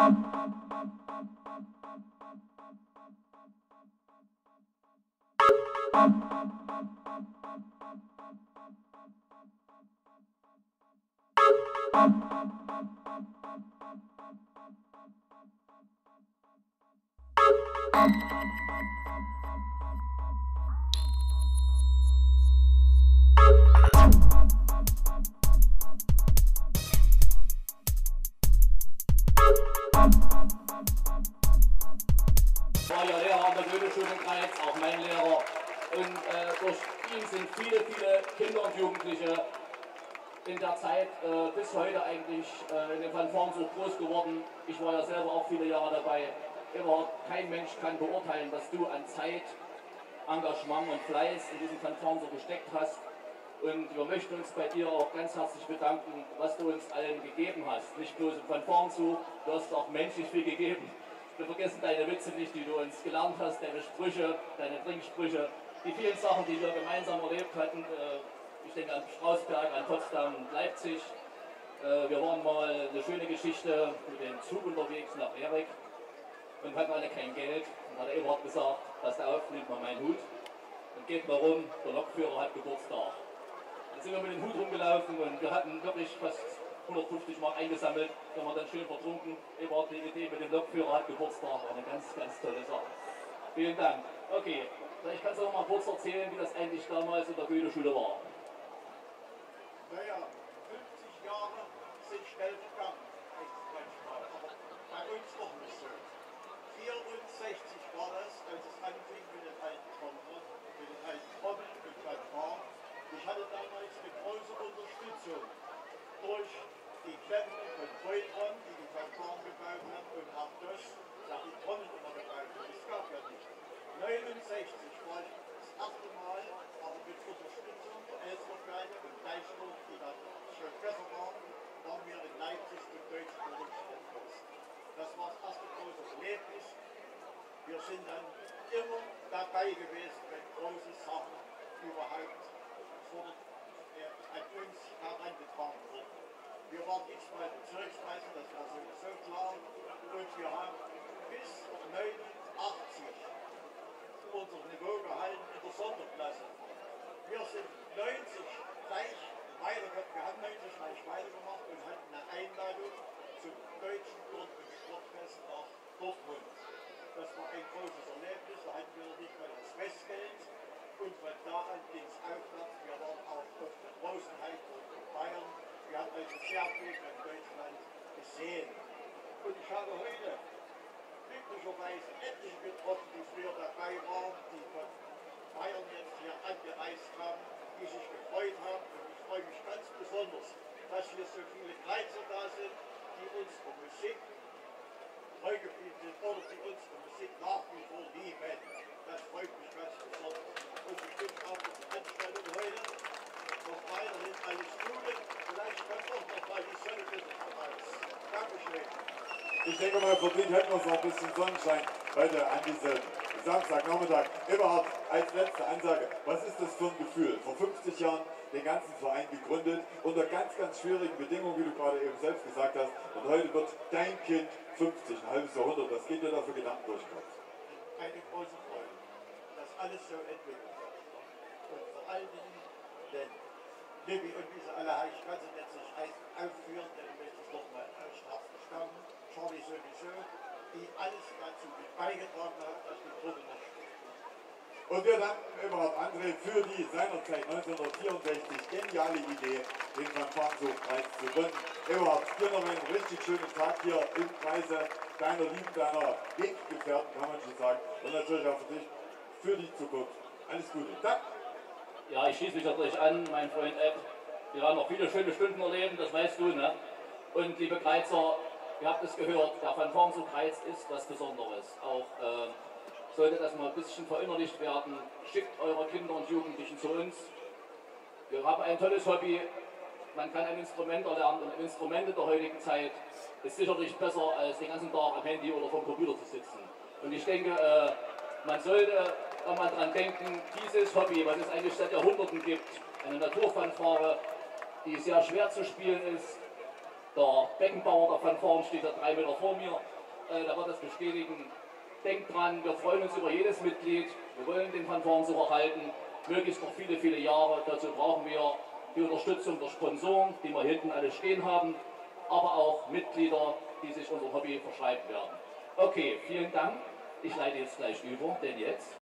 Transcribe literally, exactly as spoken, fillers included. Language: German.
War ja Lehrer an der Goetheschule in Greiz, auch mein Lehrer. Und äh, durch ihn sind viele, viele Kinder und Jugendliche in der Zeit äh, bis heute eigentlich äh, in dem Fanfarensuch groß geworden. Ich war ja selber auch viele Jahre dabei. Überhaupt kein Mensch kann beurteilen, was du an Zeit, Engagement und Fleiß in diesen Fanfarensuch gesteckt hast. Und wir möchten uns bei dir auch ganz herzlich bedanken, was du uns allen gegeben hast. Nicht bloß im Fanfarensuch, du hast auch menschlich viel gegeben. Wir vergessen deine Witze nicht, die du uns gelernt hast, deine Sprüche, deine Trinksprüche, die vielen Sachen, die wir gemeinsam erlebt hatten. Ich denke an Strausberg, an Potsdam und Leipzig. Wir waren mal eine schöne Geschichte mit dem Zug unterwegs nach Erik und hatten alle kein Geld. Und hat der Eberhard gesagt, passt auf, nehmt mal meinen Hut und geht mal rum, der Lokführer hat Geburtstag. Dann sind wir mit dem Hut rumgelaufen und wir hatten wirklich fast hundertfünfzig Mark eingesammelt, haben wir dann schön vertrunken. Eberhard, die Idee mit dem Lokführer hat Geburtstag, war eine ganz, ganz tolle Sache. Vielen Dank. Okay, vielleicht kannst du noch mal kurz erzählen, wie das eigentlich damals in der Goetheschule war. Naja, fünfzig Jahre sind schnell vergangen, manchmal, aber bei uns noch nicht so. vierundsechzig war das, als es anfing mit den alten Trommeln, mit den alten Trommeln und Fanfaren. Ich hatte damals eine große Unterstützung durch die Klemmen von Freudron, die die Fanfaren gebaut haben, und auch das, da die Trommeln immer gebaut haben. Das gab ja nicht. neunundsechzig war ich das erste Mal, aber mit Unterstützung der Elsterberge und Deichburg, die dann schon besser waren, waren wir in Leipzig im deutschen Berufskongress. Das war das erste große Erlebnis. Wir sind dann immer dabei gewesen, wenn große Sachen überhaupt vor, äh, an uns herangetragen wurden. Wir waren x-mal Bezirksmeister, das war sowieso klar, und wir haben bis neunundachtzig unser Niveau gehalten in der Sonderklasse. Wir sind neunzig gleich weitergemacht, wir haben neunzig gleich weitergemacht und hatten eine Einladung zum deutschen Turn- und Sportfest nach Dortmund. Das war ein großes Erlebnis, da hatten wir noch nicht mal das Festgeld und von da an ging es aufwärts. Wir waren auch auf der großen Heimburg in Bayern. Wir haben also sehr viel von Deutschland gesehen. Und ich habe heute glücklicherweise etliche getroffen, die früher dabei waren, die von Bayern jetzt hier angereist haben, die sich gefreut haben. Und ich freue mich ganz besonders, dass hier so viele Greizer da sind, die unsere Musik treu geblieben sind oder die unsere Musik nach wie vor lieben. Das freut mich ganz besonders. Und ich wünsche auch für die Veranstaltung heute noch weiterhin alles Gute. Vielleicht kommt auch noch mal die Sonne bis voraus. Dankeschön. Ich denke mal, verdient hätten wir uns noch ein bisschen Sonnenschein heute an diesem Samstagnachmittag. Eberhard, als letzte Ansage, was ist das für ein Gefühl? Vor fünfzig Jahren den ganzen Verein gegründet, unter ganz, ganz schwierigen Bedingungen, wie du gerade eben selbst gesagt hast. Und heute wird dein Kind fünfzig, ein halbes Jahrhundert. Was geht dir da für Gedanken durch den Kopf? Eine große Freude, dass alles so entwickelt wird. Und vor allen Dingen, denn Libby und wie sie alle heißen, ich kann sie jetzt nicht aufführen, denn ich möchte es doch mal aus Herz stammen. Charlie sowieso, die alles dazu beigetragen haben, dass die Gruppe noch steht. Und wir danken Eberhard André für die seinerzeit neunzehnhundertvierundsechzig geniale Idee, den Fanfarensuchpreis zu gründen. Eberhard, dir noch einen richtig schönen Tag hier im Kreise deiner Lieben, deiner Weggefährten, kann man schon sagen. Und natürlich auch für dich, für die Zukunft. Alles Gute. Danke. Ja, ich schließe mich natürlich an, mein Freund Ed. Wir haben noch viele schöne Stunden erleben, das weißt du, ne? Und liebe Greizer, ihr habt es gehört, der Fanfarensuch Greiz ist was Besonderes. Auch äh, sollte das mal ein bisschen verinnerlicht werden. Schickt eure Kinder und Jugendlichen zu uns. Wir haben ein tolles Hobby. Man kann ein Instrument erlernen und ein Instrument in der heutigen Zeit ist sicherlich besser, als den ganzen Tag am Handy oder vom Computer zu sitzen. Und ich denke, äh, man sollte auch mal dran denken, dieses Hobby, was es eigentlich seit Jahrhunderten gibt, eine Naturfanfare, die sehr schwer zu spielen ist, Der Beckenbauer der Fanfaren steht da drei Meter vor mir. Äh, der wird das bestätigen. Denkt dran, wir freuen uns über jedes Mitglied. Wir wollen den Fanfarensucher halten. Möglichst noch viele, viele Jahre. Dazu brauchen wir die Unterstützung der Sponsoren, die wir hinten alle stehen haben. Aber auch Mitglieder, die sich unser Hobby verschreiben werden. Okay, vielen Dank. Ich leite jetzt gleich über, denn jetzt